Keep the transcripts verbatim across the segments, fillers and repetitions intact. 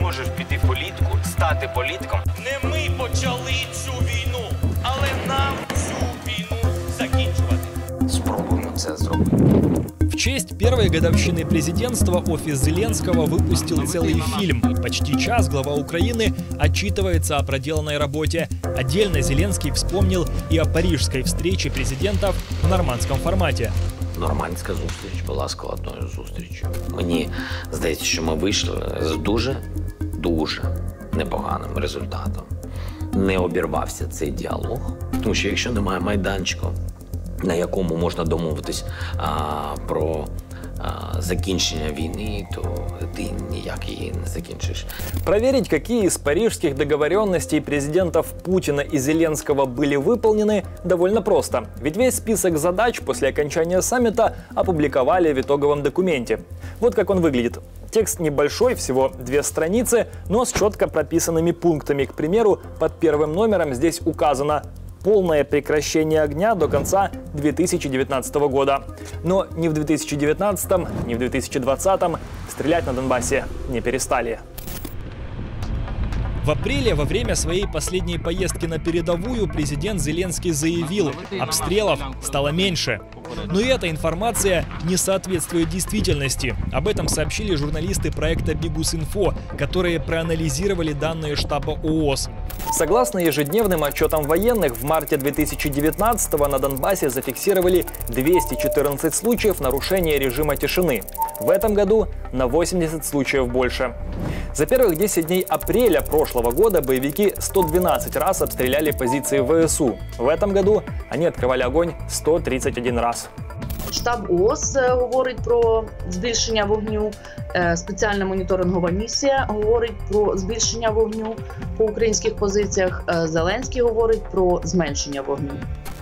можеш піти в політику, стати політиком. Не ми почали цю війну, але нам цю війну закінчувати. Спробуємо це зробити. В честь первой годовщины президентства офис Зеленского выпустил целый фильм. Почти час глава Украины отчитывается о проделанной работе. Отдельно Зеленский вспомнил и о парижской встрече президентов в нормандском формате. Нормандська зустріч була складною зустрічю. Мені здається, що ми вийшли з дуже, дуже непоганим результатом. Не обірвався цей діалог, тому що якщо немає майданчику, на якому можна домовитись а, про а, закінчення війны, то ты ніяк її не закінчиш. Проверить, какие из парижских договоренностей президентов Путина и Зеленского были выполнены, довольно просто. Ведь весь список задач после окончания саммита опубликовали в итоговом документе. Вот как он выглядит. Текст небольшой, всего две страницы, но с четко прописанными пунктами. К примеру, под первым номером здесь указано полное прекращение огня до конца две тысячи девятнадцатого года. Но ни в две тысячи девятнадцатом, ни в две тысячи двадцатом стрелять на Донбассе не перестали. В апреле, во время своей последней поездки на передовую, президент Зеленский заявил, обстрелов стало меньше. Но и эта информация не соответствует действительности. Об этом сообщили журналисты проекта Бигус.Инфо, которые проанализировали данные штаба ООС. Согласно ежедневным отчетам военных, в марте две тысячи девятнадцатого на Донбассе зафиксировали двести четырнадцать случаев нарушения режима тишины. В этом году на восемьдесят случаев больше. За первых десять дней апреля прошлого года боевики сто двенадцать раз обстреляли позиции ВСУ. В этом году они открывали огонь сто тридцать один раз. Штаб ООС говорить про збільшення вогню, спеціальна моніторингова місія говорить про збільшення вогню по українських позиціях, Зеленський говорить про зменшення вогню.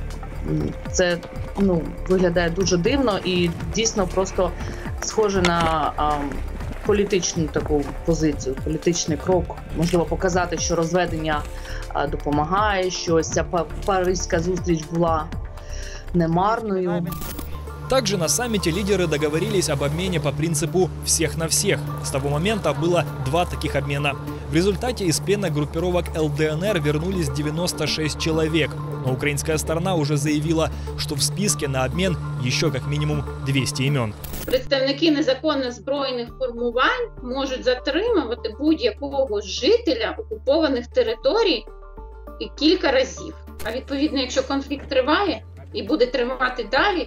Це ну, виглядає дуже дивно і дійсно просто схоже на а, політичну таку позицію, політичний крок. Можливо, показати, що розведення а, допомагає, що ось ця паризька зустріч була немарною. Также на саммите лидеры договорились об обмене по принципу «всех на всех». С того момента было два таких обмена. В результате из плена группировок ЛДНР вернулись девяносто шесть человек. Но украинская сторона уже заявила, что в списке на обмен еще как минимум двести имен. Представники незаконно збройних формувань можуть затримувати будь-якого жителя окупованих територій і кілька разів. А відповідно, якщо конфлікт триває і буде тривати далі,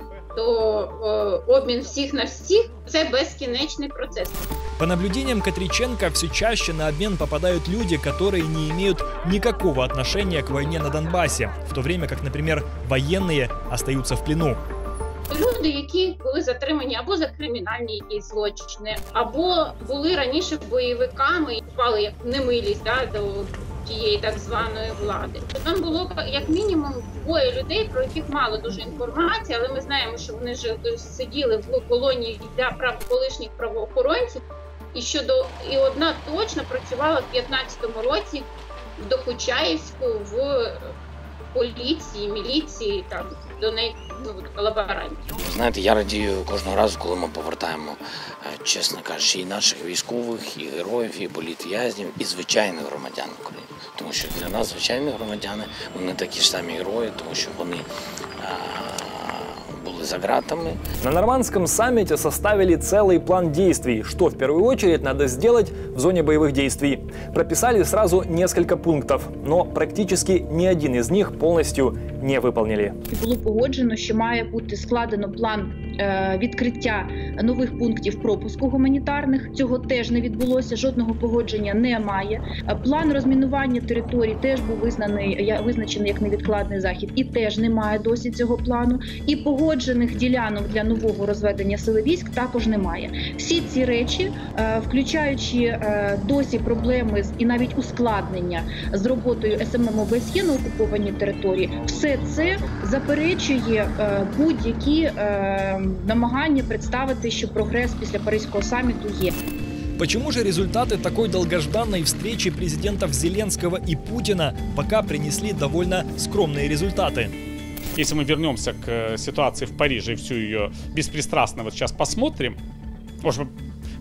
то э, обмен всех на всех – это бесконечный процесс. По наблюдениям Катриченко, все чаще на обмен попадают люди, которые не имеют никакого отношения к войне на Донбассе, в то время как, например, военные остаются в плену. Люди, які були затримані або за кримінальні якісь злочини, або були раніше бойовиками і попали як немилість да, до тієї так званої влади. Там було як мінімум двоє людей, про яких мало дуже інформації, але ми знаємо, що вони ж сиділи в колонії для прав колишніх правоохоронців, і що до і одна точно працювала в п'ятнадцятому році в Докучаєвську в поліції, міліції, там до неї ну, колаборантів. Знаєте, я радію кожного разу, коли ми повертаємо, чесно кажучи, і наших військових, і героїв, і політв'язнів, і звичайних громадян України. Тому що для нас звичайні громадяни, вони такі ж самі герої, тому що вони а, були за ґратами. На нормандском саммите составили целый план действий, что в первую очередь надо сделать в зоне боевых действий. Прописали сразу несколько пунктов, но практически ни один из них полностью не выполнили. Було погоджено, що має бути складено план е, відкриття нових пунктів пропуску гуманітарних. Цього теж не відбулося, жодного погодження немає. План розмінування територій теж був визнаний, визначений як невідкладний захід і теж немає досі цього плану. І погоджених ділянок для нового розведення сили військ також немає. Всі ці речі, е, включаючи е, досі проблеми і навіть ускладнення з роботою ес ем ем о бе ес є на окупованій території, все це заперечує е, будь-які е, намагання представити, що прогрес після Паризького саміту є. Почему же результаты такой долгожданной встречи президентов Зеленского и Путина пока принесли довольно скромные результаты? Если мы вернемся к ситуации в Париже и всю ее беспристрастно вот сейчас посмотрим, может,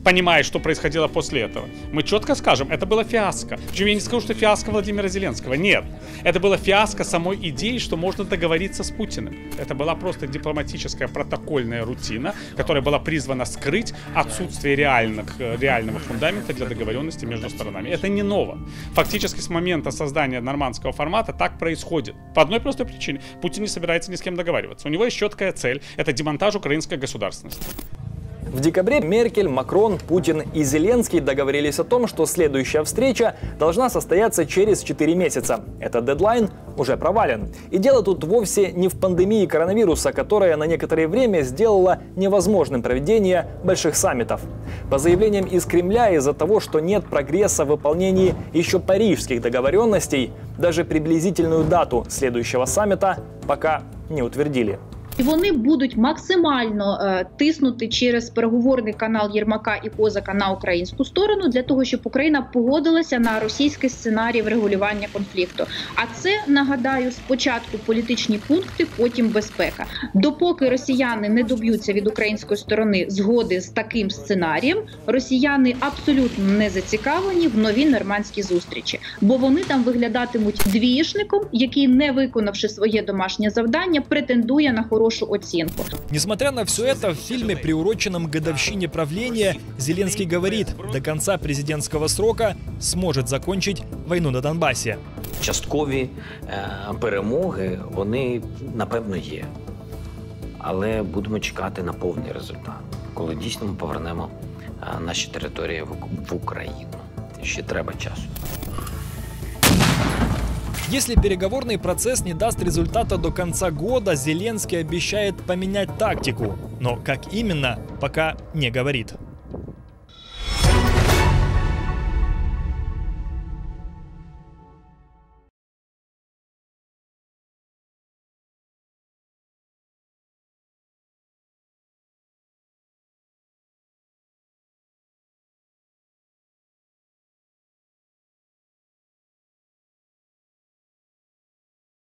понимая, что происходило после этого. Мы четко скажем, это было фиаско. Причем я не скажу, что фиаско Владимира Зеленского. Нет. Это было фиаско самой идеи, что можно договориться с Путиным. Это была просто дипломатическая протокольная рутина, которая была призвана скрыть отсутствие реальных, реального фундамента для договоренности между сторонами. Это не ново. Фактически с момента создания нормандского формата так происходит. По одной простой причине. Путин не собирается ни с кем договариваться. У него есть четкая цель. Это демонтаж украинской государственности. В декабре Меркель, Макрон, Путин и Зеленский договорились о том, что следующая встреча должна состояться через четыре месяца. Этот дедлайн уже провален. И дело тут вовсе не в пандемии коронавируса, которая на некоторое время сделала невозможным проведение больших саммитов. По заявлениям из Кремля, из-за того, что нет прогресса в выполнении еще парижских договоренностей, даже приблизительную дату следующего саммита пока не утвердили. І вони будуть максимально е, тиснути через переговорний канал Єрмака і Козака на українську сторону для того, щоб Україна погодилася на російський сценарій врегулювання конфлікту. А це, нагадаю, спочатку політичні пункти, потім безпека. Допоки росіяни не доб'ються від української сторони згоди з таким сценарієм, росіяни абсолютно не зацікавлені в новій нормандській зустрічі. Бо вони там виглядатимуть двієшником, який, не виконавши своє домашнє завдання, претендує на хорошу оценку. Несмотря на все это, в фильме, приуроченном к годовщине правления, Зеленский говорит, до конца президентского срока сможет закончить войну на Донбассе. Часткові е, перемоги, вони, напевно, є. Але будемо чекати на повний результат, коли дійсно ми повернемо е, наші території в, в Україну. Ще треба часу. Если переговорный процесс не даст результата до конца года, Зеленский обещает поменять тактику. Но как именно, пока не говорит.